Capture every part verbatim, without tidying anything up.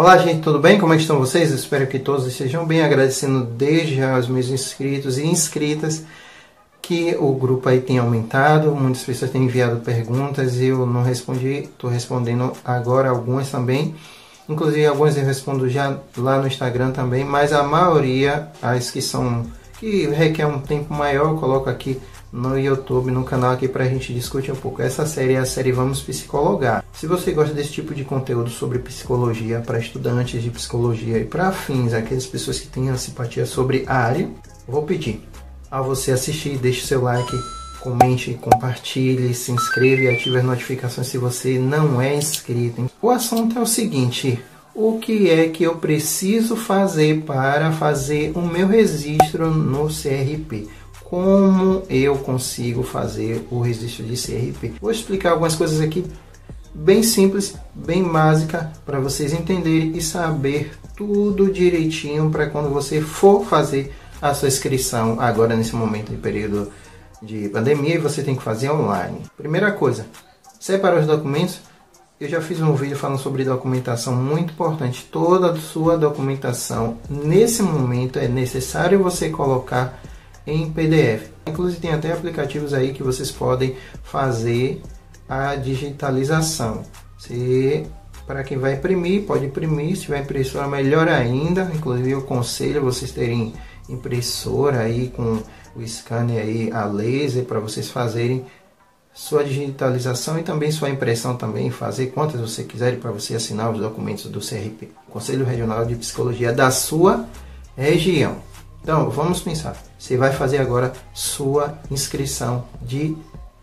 Olá gente, tudo bem? Como é que estão vocês? Eu espero que todos estejam bem, agradecendo desde já aos meus inscritos e inscritas que o grupo aí tem aumentado, muitas pessoas têm enviado perguntas e eu não respondi, estou respondendo agora algumas também, inclusive algumas eu respondo já lá no Instagram também, mas a maioria, as que são, que requer um tempo maior, eu coloco aqui no YouTube, no canal aqui pra gente discutir um pouco. Essa série é a série Vamos Psicologar. Se você gosta desse tipo de conteúdo sobre psicologia para estudantes de psicologia e para afins, aquelas pessoas que têm a simpatia sobre a área, vou pedir a você assistir, deixe seu like, comente, compartilhe, se inscreva e ative as notificações se você não é inscrito. O assunto é o seguinte: o que é que eu preciso fazer para fazer o meu registro no C R P? Como eu consigo fazer o registro de C R P? Vou explicar algumas coisas aqui bem simples, bem básica, para vocês entenderem e saber tudo direitinho para quando você for fazer a sua inscrição agora nesse momento de período de pandemia e você tem que fazer online. Primeira coisa, separar os documentos. Eu já fiz um vídeo falando sobre documentação, muito importante. Toda a sua documentação nesse momento é necessário você colocar em P D F. Inclusive tem até aplicativos aí que vocês podem fazer a digitalização. Se para quem vai imprimir, pode imprimir. Se tiver impressora, melhor ainda. Inclusive eu aconselho vocês terem impressora aí com o scanner aí a laser para vocês fazerem sua digitalização e também sua impressão também, fazer quantas você quiser para você assinar os documentos do C R P, Conselho Regional de Psicologia da sua região. Então, vamos pensar. Você vai fazer agora sua inscrição de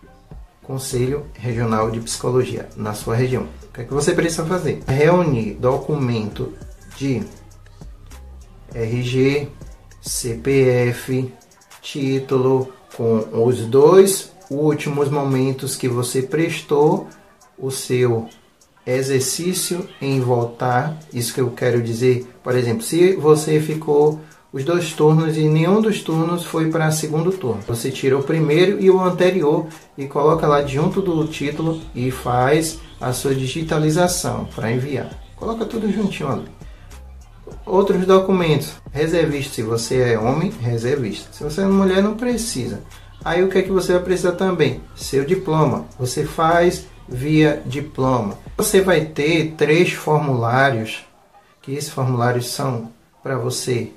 Conselho Regional de Psicologia na sua região. O que é que você precisa fazer? Reunir documento de R G, C P F, título, com os dois últimos momentos que você prestou o seu exercício em voltar. Isso que eu quero dizer, por exemplo, se você ficou os dois turnos e nenhum dos turnos foi para segundo turno, você tira o primeiro e o anterior e coloca lá junto do título e faz a sua digitalização para enviar. Coloca tudo juntinho ali. Outros documentos, reservista, se você é homem, reservista. Se você é mulher, não precisa. Aí o que é que você vai precisar também? Seu diploma. Você faz via diploma. Você vai ter três formulários, que esses formulários são para você.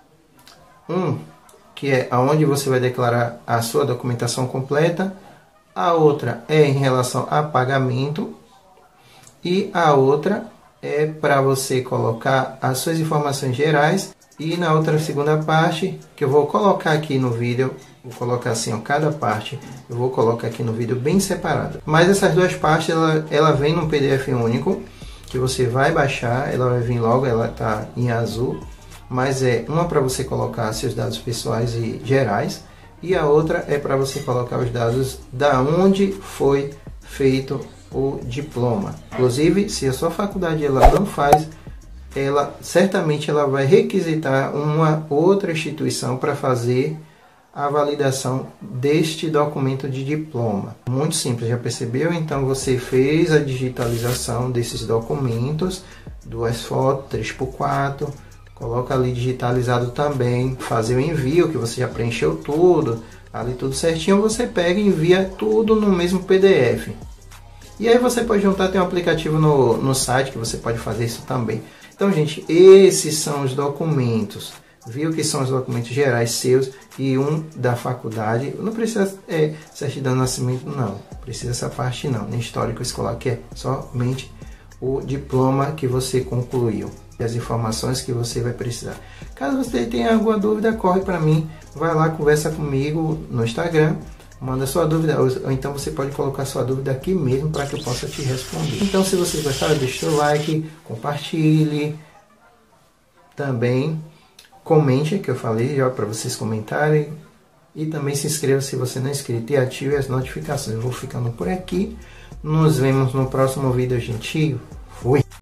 Um, que é aonde você vai declarar a sua documentação completa. A outra é em relação a pagamento. E a outra é para você colocar as suas informações gerais. E na outra segunda parte, que eu vou colocar aqui no vídeo, vou colocar assim, ó, cada parte, eu vou colocar aqui no vídeo bem separado. Mas essas duas partes, ela, ela vem num P D F único, que você vai baixar, ela vai vir logo, ela está em azul. Mas é uma para você colocar seus dados pessoais e gerais, e a outra é para você colocar os dados da onde foi feito o diploma. Inclusive, se a sua faculdade ela não faz, ela certamente ela vai requisitar uma outra instituição para fazer a validação deste documento de diploma. Muito simples, já percebeu? Então você fez a digitalização desses documentos, duas fotos, três por quatro, coloca ali digitalizado também, fazer o envio, que você já preencheu tudo, ali tudo certinho, você pega e envia tudo no mesmo P D F. E aí você pode juntar, tem um aplicativo no, no site que você pode fazer isso também. Então, gente, esses são os documentos. Viu que são os documentos gerais seus e um da faculdade. Não precisa é, certidão de nascimento, não. Precisa essa parte não, nem histórico escolar, que é somente o diploma que você concluiu. As informações que você vai precisar. Caso você tenha alguma dúvida, corre para mim, vai lá, conversa comigo no Instagram, manda sua dúvida, ou então você pode colocar sua dúvida aqui mesmo para que eu possa te responder. Então, se vocês gostaram, deixe seu like, compartilhe, também comente, que eu falei já para vocês comentarem, e também se inscreva se você não é inscrito e ative as notificações. Eu vou ficando por aqui, nos vemos no próximo vídeo, gente. Fui!